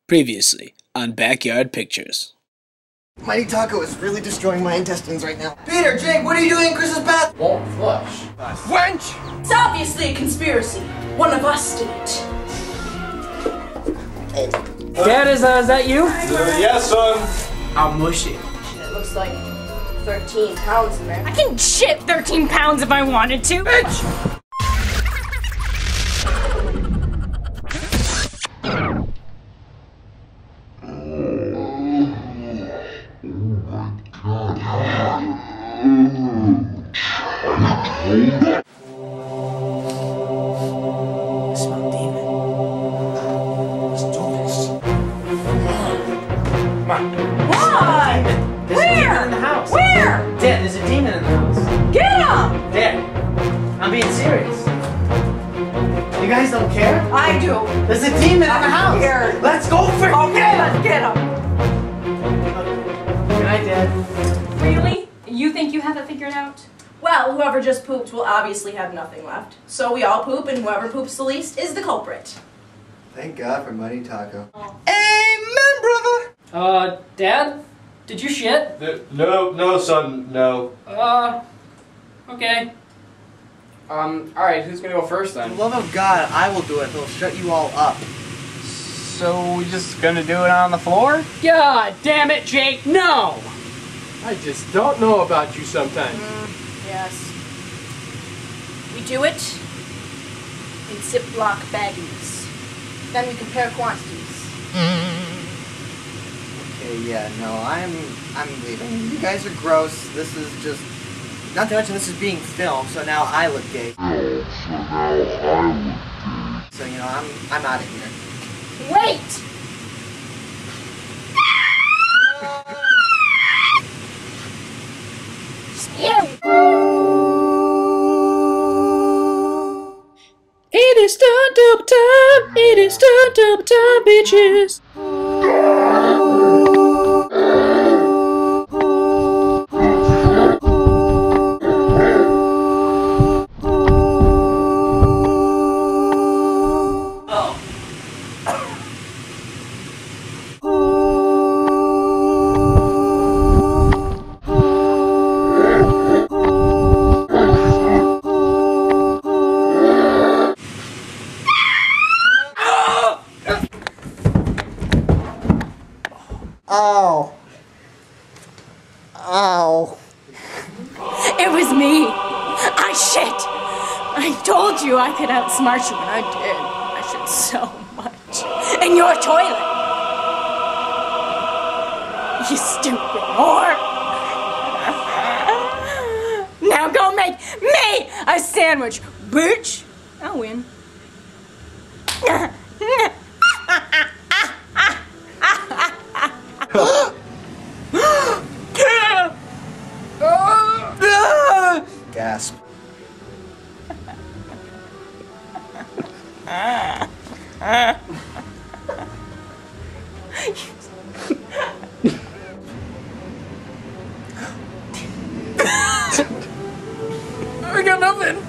Previously on Backyard Pictures. Mighty Taco is really destroying my intestines right now. Peter, Jake, what are you doing in Chris's bath? Won't flush. Wench! It's obviously a conspiracy. One of us did it. Dad, is that you? Yes, son. I'll mush it. It looks like 13 pounds in there. I can shit 13 pounds if I wanted to. Bitch! Dad, there's a demon in the house. Get him! Dad, I'm being serious. You guys don't care? I do. There's a demon in the house. Scared. Let's go for it. Okay, let's get him. Good night, Dad. Really? You think you have it figured out? Well, whoever just pooped will obviously have nothing left. So we all poop, and whoever poops the least is the culprit. Thank God for Mighty Taco. Amen, brother! Dad? Did you shit? No, son, no. Okay. Alright, who's gonna go first For then? the love of God, I will do it. It'll shut you all up. So we just gonna do it on the floor? God damn it, Jake, no! I just don't know about you sometimes. Yes. We do it in Ziploc baggies. Then we compare quantities. Okay, yeah, no, I'm leaving. You guys are gross. This is just... Not to mention this is being filmed, so now I look gay. So, you know, I'm out of here. Wait! It is stunt double time! It is stunt double time, bitches! Ow. Ow. It was me. I shit. I told you I could outsmart you, and I did. I shit so much. In your toilet. You stupid whore. Now go make me a sandwich, bitch. I'll win. Gasp. I got nothing.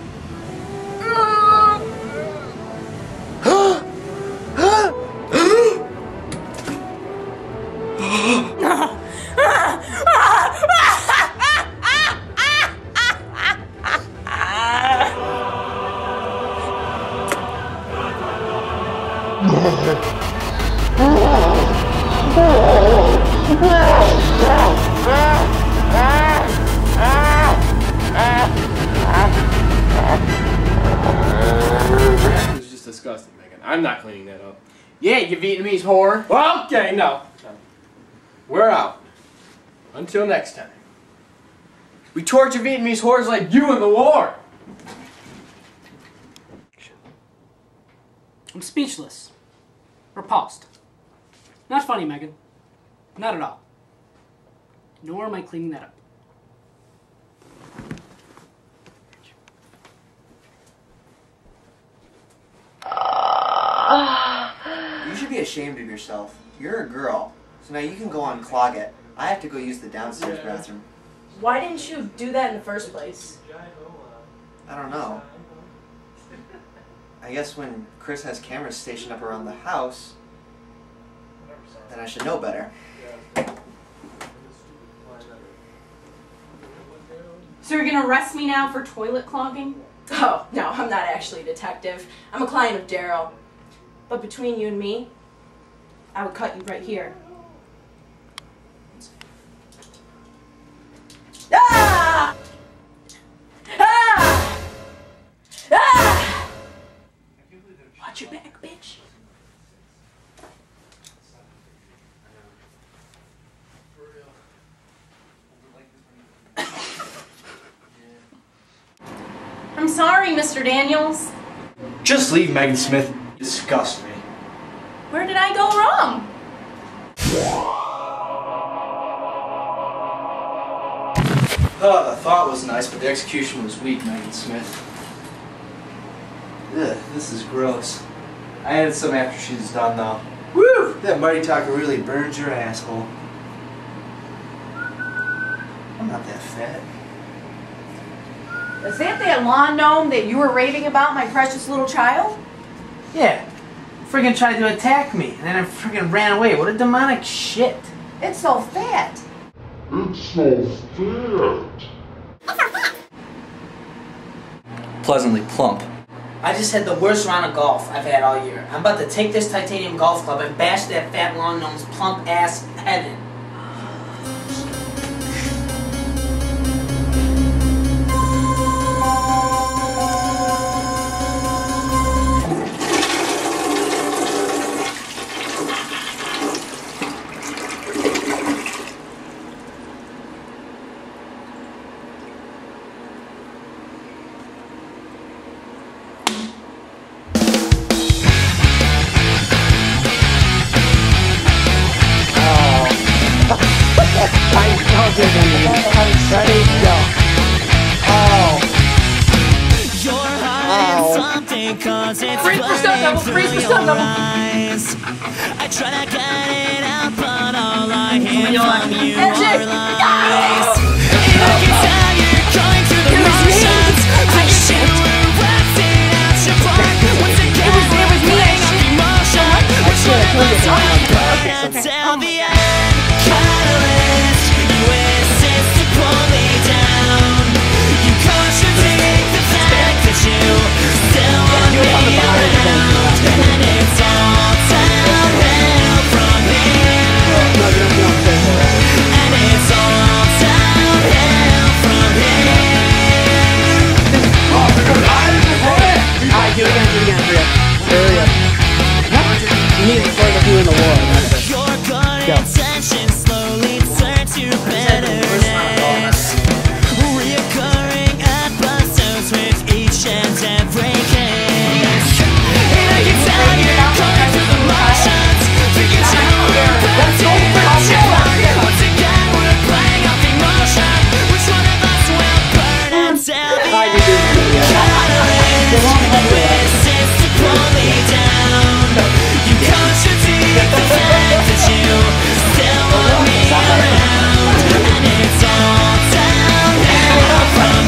It was just disgusting, Megan. I'm not cleaning that up. Yeah, you Vietnamese whore. Well, okay, no. We're out. Until next time. We torture Vietnamese whores like you in the war. I'm speechless. Repulsed. Not funny, Megan. Not at all. Nor am I cleaning that up. You should be ashamed of yourself. You're a girl. So now you can go on Clogged. I have to go use the downstairs bathroom. Why didn't you do that in the first place? I don't know. I guess when Chris has cameras stationed up around the house, Then I should know better. So you're gonna arrest me now for toilet clogging? Oh, no, I'm not actually a detective. I'm a client of Daryl. But between you and me, I would cut you right here. Ah! Ah! Ah! Watch your back, bitch. I'm sorry, Mr. Daniels. Just leave, Megan Smith. You disgust me. Where did I go wrong? Oh, the thought was nice, but the execution was weak, Megan Smith. Ugh, this is gross. I added some after she's done, though. Woo! That Marty Taco really burns your asshole. I'm not that fat. Is that lawn gnome that you were raving about, my precious little child? Yeah. Friggin' tried to attack me, and then I friggin' ran away. What a demonic shit. It's so fat. Pleasantly plump. I just had the worst round of golf I've had all year. I'm about to take this titanium golf club and bash that fat lawn gnome's plump ass head in. Freeze the stunt double! Freeze the stunt double! I try to get it out, but all I hear from you are lies. And I can tell you're going through the motions. I shit. You were resting at your park. Once again, we're playing off emotion. Which one of us will burn until the end? Catalyst, you insist to pull me down. You contradict the fact that you still want me around. And it's all downhill from here. And it's all downhill from here. Alright, do it again, hurry up. You need it before the view in the war. Your good intentions slowly turn to bitterness. Reoccurring episodes with each and every case. And I can tell you're going through the motions. Thinking you were resting at your park. Once again, we're playing off emotion. Which one of us will burn until the end? Catalyst, you insist to pull me down. You contradict the fact that you still want me around. And it's all downhill from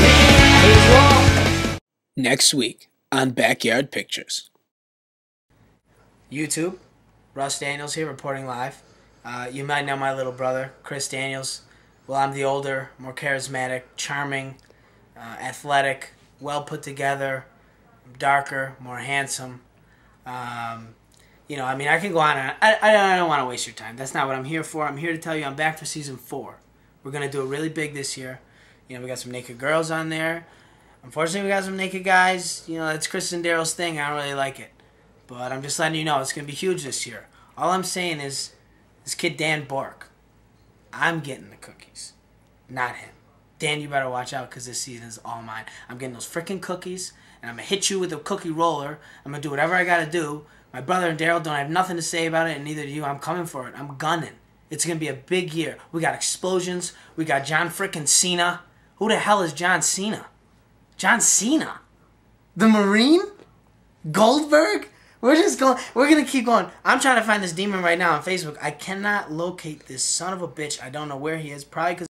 here. Next week on Backyard Pictures. YouTube, Russ Daniels here reporting live. You might know my little brother, Chris Daniels. Well, I'm the older, more charismatic, charming, athletic, well put together, darker, more handsome. You know, I mean, I can go on and I don't want to waste your time. That's not what I'm here for. I'm here to tell you I'm back for season 4. We're going to do it really big this year. You know, we got some naked girls on there. Unfortunately, we got some naked guys. You know, that's Chris and Daryl's thing. I don't really like it. But I'm just letting you know it's going to be huge this year. All I'm saying is, this kid Dan Bork, I'm getting the cookies, not him. Dan, you better watch out because this season is all mine. I'm getting those freaking cookies, and I'm going to hit you with a cookie roller. I'm going to do whatever I got to do. My brother and Daryl don't have nothing to say about it, and neither do you. I'm coming for it. I'm gunning. It's going to be a big year. We got explosions. We got John frickin' Cena. Who the hell is John Cena? John Cena? The Marine? Goldberg? We're just going, we're going to keep going. I'm trying to find this demon right now on Facebook. I cannot locate this son of a bitch. I don't know where he is. Probably because